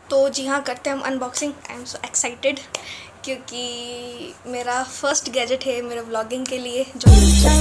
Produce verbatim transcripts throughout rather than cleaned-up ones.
तो जी हाँ, करते हैं हम unboxing. I am so excited क्योंकि मेरा फर्स्ट गैजेट है मेरे व्लॉगिंग के लिए जो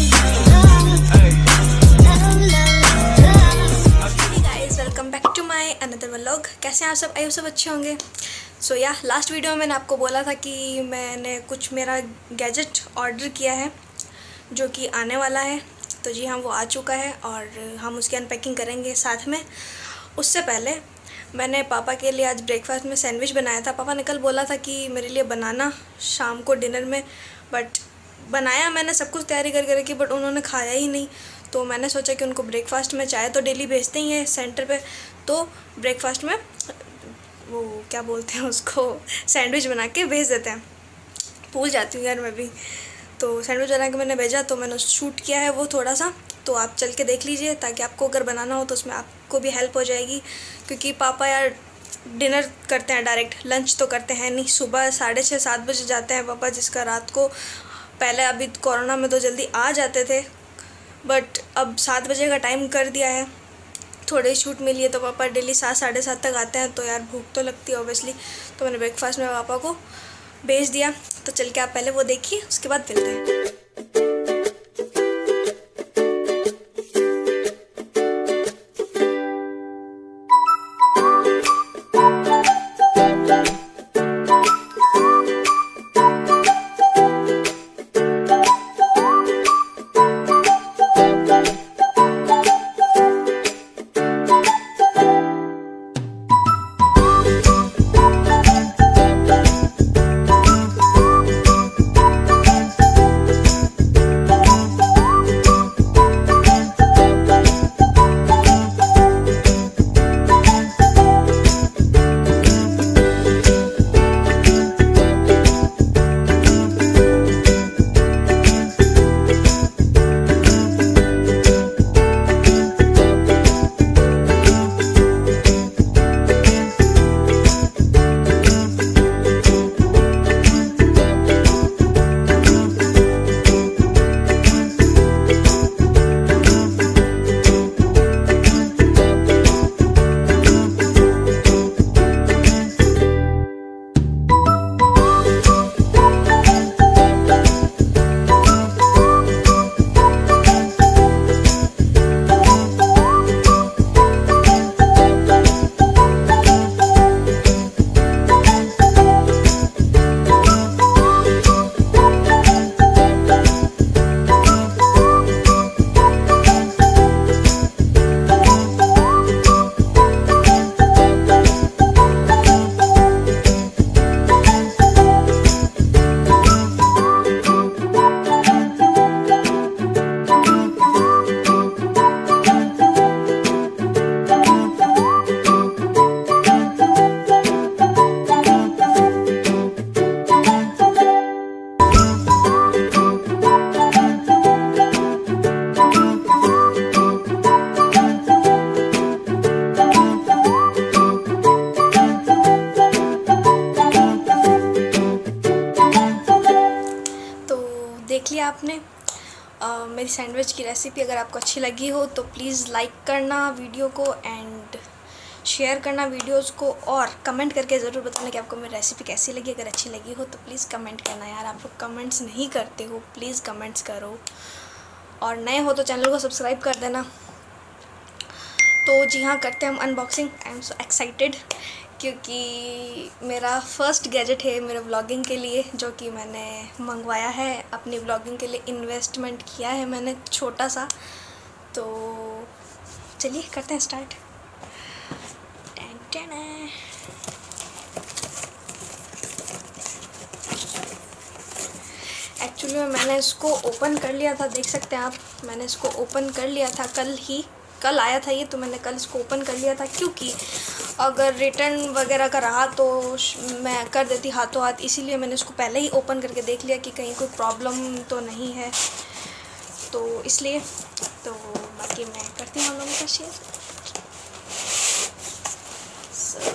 guys, welcome back to my another vlog. कैसे हैं आप सब? आई सब अच्छे होंगे। सो या लास्ट वीडियो में मैंने आपको बोला था कि मैंने कुछ मेरा गैजेट ऑर्डर किया है जो कि आने वाला है। तो जी हाँ, वो आ चुका है और हम उसकी अनपैकिंग करेंगे साथ में। उससे पहले मैंने पापा के लिए आज ब्रेकफास्ट में सैंडविच बनाया था। पापा ने कल बोला था कि मेरे लिए बनाना शाम को डिनर में, बट बनाया मैंने सब कुछ तैयारी कर करके, बट उन्होंने खाया ही नहीं। तो मैंने सोचा कि उनको ब्रेकफास्ट में, चाय तो डेली भेजते ही हैं सेंटर पे, तो ब्रेकफास्ट में वो क्या बोलते हैं उसको, सैंडविच बना के भेज देते हैं। भूल जाती हूँ यार मैं भी। तो सैंडविच बना के मैंने भेजा, तो मैंने शूट किया है वो थोड़ा सा, तो आप चल के देख लीजिए ताकि आपको अगर बनाना हो तो उसमें आपको भी हेल्प हो जाएगी। क्योंकि पापा यार डिनर करते हैं डायरेक्ट, लंच तो करते हैं नहीं। सुबह साढ़े छः सात बजे जाते हैं पापा, जिसका रात को, पहले अभी कोरोना में तो जल्दी आ जाते थे, बट अब सात बजे का टाइम कर दिया है। थोड़ी छूट मिली है तो पापा डेली सात साढ़े सात तक आते हैं। तो यार भूख तो लगती है ऑब्वियसली, तो मैंने ब्रेकफास्ट में पापा को भेज दिया। तो चल के आप पहले वो देखिए, उसके बाद मिलते हैं। देख लिया आपने uh, मेरी सैंडविच की रेसिपी। अगर आपको अच्छी लगी हो तो प्लीज़ लाइक करना वीडियो को एंड शेयर करना वीडियोस को, और कमेंट करके ज़रूर बताना कि आपको मेरी रेसिपी कैसी लगी। अगर अच्छी लगी हो तो प्लीज़ कमेंट करना यार, आप लोग कमेंट्स नहीं करते हो, प्लीज़ कमेंट्स करो। और नए हो तो चैनल को सब्सक्राइब कर देना। तो जी हाँ, करते हैं हम unboxing. I am so excited क्योंकि मेरा फर्स्ट गैजेट है मेरे व्लॉगिंग के लिए जो कि मैंने मंगवाया है अपनी व्लॉगिंग के लिए, इन्वेस्टमेंट किया है मैंने छोटा सा। तो चलिए करते हैं स्टार्ट। एक्चुअली में मैंने इसको ओपन कर लिया था, देख सकते हैं आप, मैंने इसको ओपन कर लिया था कल ही, कल आया था ये, तो मैंने कल इसको ओपन कर लिया था। क्योंकि अगर रिटर्न वगैरह का रहा तो मैं कर देती हाथों हाथ, इसीलिए मैंने इसको पहले ही ओपन करके देख लिया कि कहीं कोई प्रॉब्लम तो नहीं है, तो इसलिए। तो बाकी मैं करती हूँ हम लोगों का शेयर। so,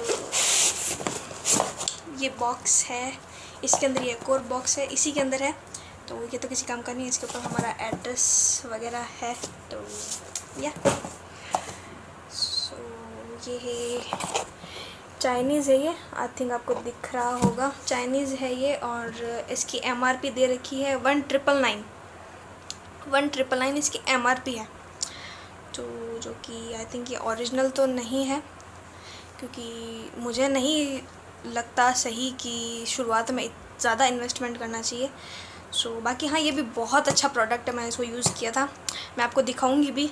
ये बॉक्स है, इसके अंदर ये एक और बॉक्स है, इसी के अंदर है। तो ये तो किसी काम का नहीं है, इसके ऊपर हमारा एड्रेस वगैरह है। तो या सो ये है, चाइनीज़ है ये, आई थिंक आपको दिख रहा होगा, चाइनीज़ है ये। और इसकी एमआरपी दे रखी है one triple nine one triple nine इसकी एमआरपी है। तो जो कि आई थिंक ये ओरिजिनल तो नहीं है, क्योंकि मुझे नहीं लगता सही कि शुरुआत में ज़्यादा इन्वेस्टमेंट करना चाहिए। सो so, बाकी हाँ, ये भी बहुत अच्छा प्रोडक्ट है, मैंने इसको यूज़ किया था, मैं आपको दिखाऊंगी भी।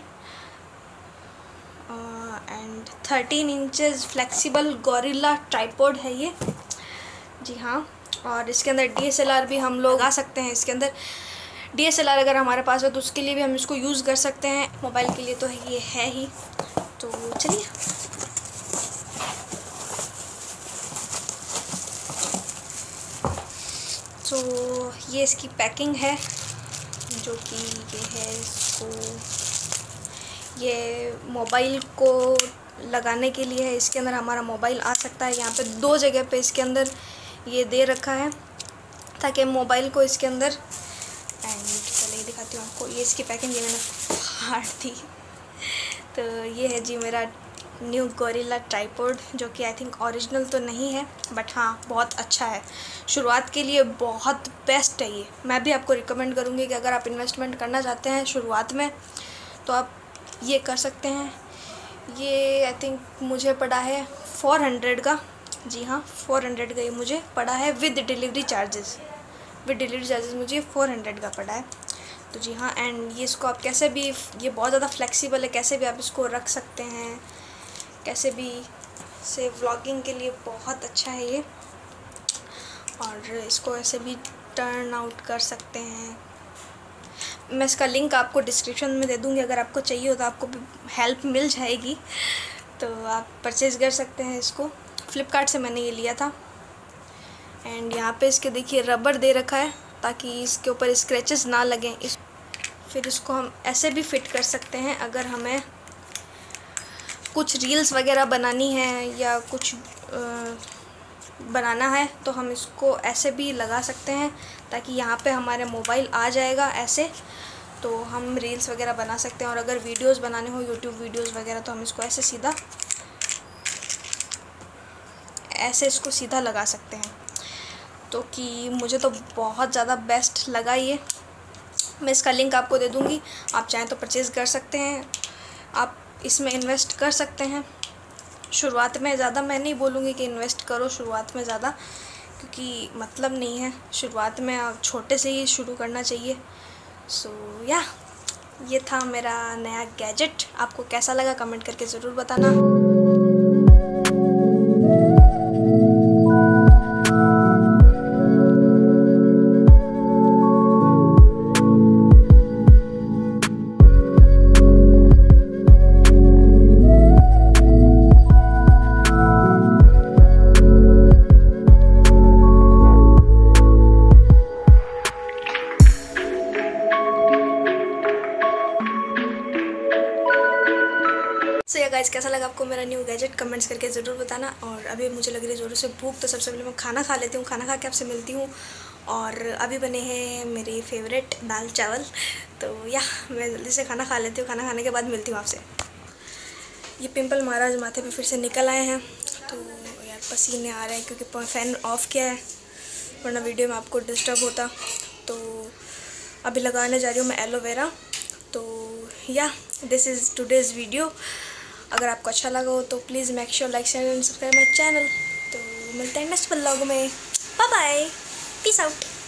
And thirteen inches flexible gorilla tripod है ये, जी हाँ। और इसके अंदर डी एस एल आर भी हम लोग आ सकते हैं। इसके अंदर डी एस एल आर अगर हमारे पास है तो उसके लिए भी हम इसको यूज़ कर सकते हैं। मोबाइल के लिए तो ये है ही। तो चलिए, तो ये इसकी पैकिंग है, जो कि ये है। इसको ये मोबाइल को लगाने के लिए है, इसके अंदर हमारा मोबाइल आ सकता है। यहाँ पे दो जगह पे इसके अंदर ये दे रखा है ताकि मोबाइल को इसके अंदर, एंड चलिए दिखाती हूँ आपको। ये इसकी पैकिंग, ये मैंने फाड़ दी। तो ये है जी मेरा न्यू गोरिल्ला ट्राइपॉड, जो कि आई थिंक ओरिजिनल तो नहीं है, बट हाँ बहुत अच्छा है। शुरुआत के लिए बहुत बेस्ट है ये। मैं भी आपको रिकमेंड करूँगी कि अगर आप इन्वेस्टमेंट करना चाहते हैं शुरुआत में तो आप ये कर सकते हैं। ये आई थिंक मुझे पड़ा है फोर हंड्रेड का, जी हाँ फोर हंड्रेड का ये मुझे पड़ा है with delivery charges. With delivery charges मुझे फोर हंड्रेड का पड़ा है। तो जी हाँ, एंड ये इसको आप कैसे भी, ये बहुत ज़्यादा फ्लेक्सिबल है, कैसे भी आप इसको रख सकते हैं, कैसे भी से व्लॉगिंग के लिए बहुत अच्छा है ये। और इसको ऐसे भी टर्न आउट कर सकते हैं। मैं इसका लिंक आपको डिस्क्रिप्शन में दे दूँगी, अगर आपको चाहिए हो तो आपको हेल्प मिल जाएगी, तो आप परचेज़ कर सकते हैं इसको। फ्लिपकार्ट से मैंने ये लिया था। एंड यहाँ पे इसके देखिए रबर दे रखा है ताकि इसके ऊपर स्क्रैचेस ना लगें। इस फिर इसको हम ऐसे भी फिट कर सकते हैं, अगर हमें कुछ रील्स वगैरह बनानी है या कुछ आ, बनाना है तो हम इसको ऐसे भी लगा सकते हैं ताकि यहाँ पे हमारे मोबाइल आ जाएगा ऐसे, तो हम रील्स वगैरह बना सकते हैं। और अगर वीडियोस बनाने हो, यूट्यूब वीडियोस वगैरह, तो हम इसको ऐसे सीधा ऐसे इसको सीधा लगा सकते हैं। तो कि मुझे तो बहुत ज़्यादा बेस्ट लगा ये। मैं इसका लिंक आपको दे दूँगी, आप चाहें तो परचेज़ कर सकते हैं। आप इसमें इन्वेस्ट कर सकते हैं शुरुआत में। ज़्यादा मैं नहीं बोलूँगी कि इन्वेस्ट करो शुरुआत में ज़्यादा, क्योंकि मतलब नहीं है। शुरुआत में आप छोटे से ही शुरू करना चाहिए। सो so, या yeah, ये था मेरा नया गैजेट। आपको कैसा लगा कमेंट करके ज़रूर बताना। सो या गाइस, कैसा लगा आपको मेरा न्यू गैजेट कमेंट्स करके ज़रूर बताना। और अभी मुझे लग रही है ज़ोरों से भूख, तो सबसे पहले मैं खाना खा लेती हूँ। खाना खा के आपसे मिलती हूँ। और अभी बने हैं मेरी फेवरेट दाल चावल। तो या मैं जल्दी से खाना खा लेती हूँ, खाना खाने के बाद मिलती हूँ आपसे। ये पिंपल महाराज माथे पे फिर से निकल आए हैं, तो यार पसीने आ रहे हैं क्योंकि फ़ैन ऑफ़ किया है, वरना वीडियो में आपको डिस्टर्ब होता। तो अभी लगाने जा रही हूँ मैं एलोवेरा। तो या दिस इज़ टुडेज़ वीडियो। अगर आपको अच्छा लगा हो तो please make sure like share and subscribe my channel. तो मिलते हैं नेक्स्ट व्लॉग में। Bye bye, peace out.